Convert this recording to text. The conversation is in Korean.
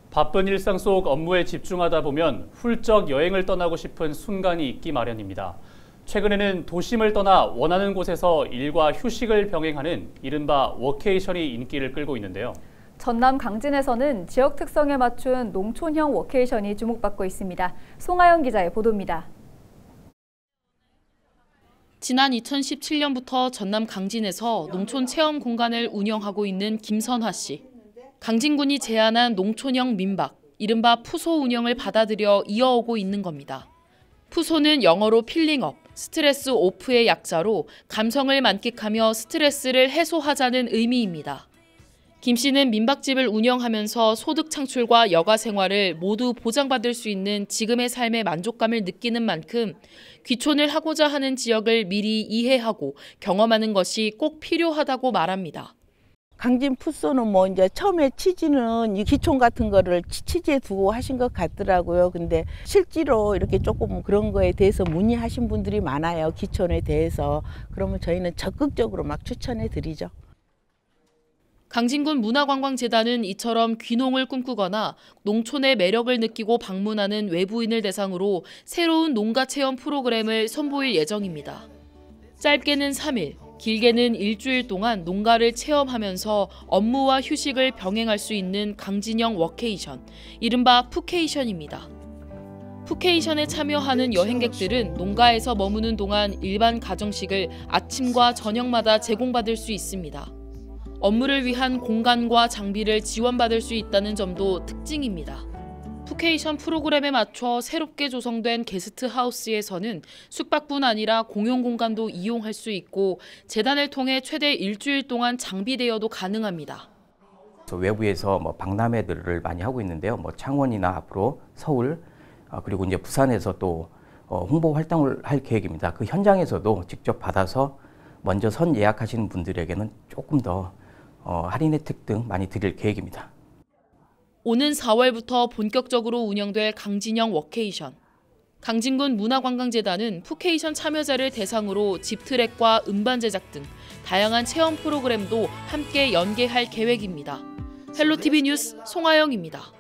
바쁜 일상 속 업무에 집중하다 보면 훌쩍 여행을 떠나고 싶은 순간이 있기 마련입니다. 최근에는 도심을 떠나 원하는 곳에서 일과 휴식을 병행하는 이른바 워케이션이 인기를 끌고 있는데요. 전남 강진에서는 지역 특성에 맞춘 농촌형 워케이션이 주목받고 있습니다. 송하영 기자의 보도입니다. 지난 2017년부터 전남 강진에서 농촌 체험 공간을 운영하고 있는 김선화 씨. 강진군이 제안한 농촌형 민박, 이른바 푸소 운영을 받아들여 이어오고 있는 겁니다. 푸소는 영어로 필링업, 스트레스 오프의 약자로 감성을 만끽하며 스트레스를 해소하자는 의미입니다. 김 씨는 민박집을 운영하면서 소득 창출과 여가 생활을 모두 보장받을 수 있는 지금의 삶의 만족감을 느끼는 만큼 귀촌을 하고자 하는 지역을 미리 이해하고 경험하는 것이 꼭 필요하다고 말합니다. 강진 푸소는 이제 처음에 취지는 이 기촌 같은 거를 취지에 두고 하신 것 같더라고요. 근데 실제로 이렇게 조금 그런 거에 대해서 문의하신 분들이 많아요. 기촌에 대해서. 그러면 저희는 적극적으로 막 추천해 드리죠. 강진군 문화관광재단은 이처럼 귀농을 꿈꾸거나 농촌의 매력을 느끼고 방문하는 외부인을 대상으로 새로운 농가 체험 프로그램을 선보일 예정입니다. 짧게는 3일, 길게는 일주일 동안 농가를 체험하면서 업무와 휴식을 병행할 수 있는 강진형 워케이션, 이른바 푸케이션입니다. 푸케이션에 참여하는 여행객들은 농가에서 머무는 동안 일반 가정식을 아침과 저녁마다 제공받을 수 있습니다. 업무를 위한 공간과 장비를 지원받을 수 있다는 점도 특징입니다. 푸케이션 프로그램에 맞춰 새롭게 조성된 게스트하우스에서는 숙박뿐 아니라 공용 공간도 이용할 수 있고 재단을 통해 최대 일주일 동안 장비 대여도 가능합니다. 외부에서 박람회들을 많이 하고 있는데요. 창원이나 앞으로 서울 그리고 이제 부산에서 또 홍보 활동을 할 계획입니다. 그 현장에서도 직접 받아서 먼저 선 예약하시는 분들에게는 조금 더 할인 혜택 등 많이 드릴 계획입니다. 오는 4월부터 본격적으로 운영될 강진형 워케이션. 강진군 문화관광재단은 푸케이션 참여자를 대상으로 집트랙과 음반 제작 등 다양한 체험 프로그램도 함께 연계할 계획입니다. 헬로티비 뉴스 송하영입니다.